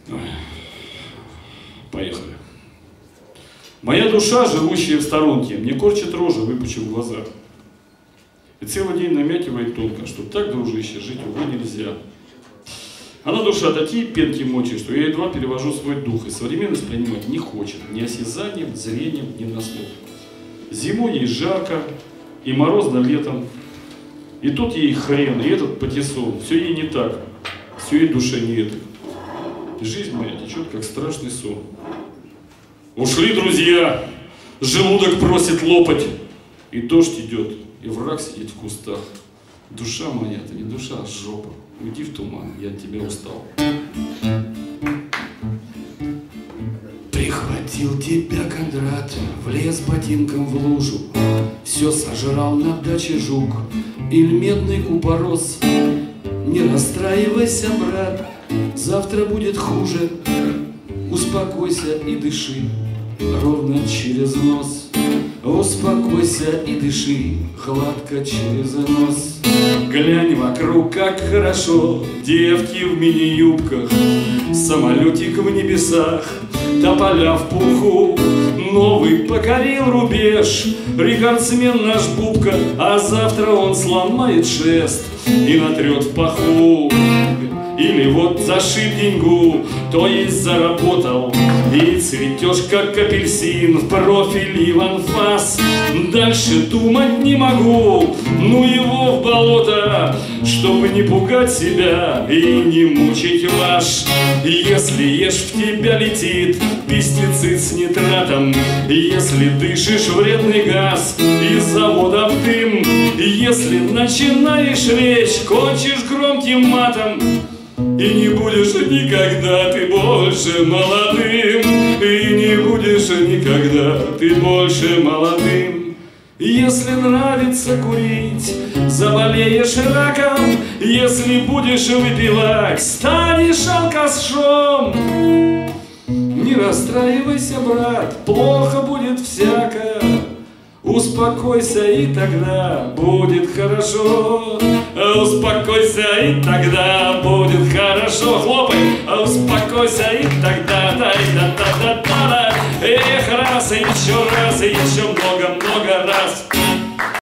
Поехали. Моя душа, живущая в сторонке, мне корчит рожи, выпучив глаза. И целый день намякивает тонко, что так, дружище, жить, увы, нельзя. Она, душа, такие пенки мочит, что я едва перевожу свой дух, и современность принимать не хочет ни осязанием, зрением, ни на слух. Зимой ей жарко, и морозно летом, и тут ей хрен, и этот патиссон. Все ей не так, все ей душе не это. Жизнь моя течет, как страшный сон. Ушли друзья, желудок просит лопать, и дождь идет, и враг сидит в кустах. Душа моя, ты не душа, а жопа. Уйди в туман, я от тебя устал. Прихватил тебя Кондрат, влез ботинком в лужу, все сожрал на даче жук, или медный купорос. Не расстраивайся, брат, завтра будет хуже. Успокойся и дыши ровно через нос. Успокойся и дыши гладко через нос. Глянь вокруг, как хорошо, девки в мини-юбках, самолетик в небесах, тополя в пуху. Новый покорил рубеж рекордсмен наш Бубка, а завтра он сломает шест и натрет в паху. Или вот зашиб деньгу, то есть заработал, и цветешь, как апельсин, в профиль и в анфас. Дальше думать не могу, ну его в болото, чтобы не пугать себя и не мучить ваш. Если ешь в тебя летит пестицид с нитратом, если дышишь вредный газ из завода в дым, если начинаешь речь, кончишь громким матом, и не будешь никогда ты больше молодым, и не будешь никогда ты больше молодым. Если нравится курить, заболеешь раком, если будешь выпивать, станешь алкашом. Не расстраивайся, брат, плохо будет всяко. Успокойся, и тогда будет хорошо. Успокойся, и тогда будет хорошо. Хлопай. Успокойся, и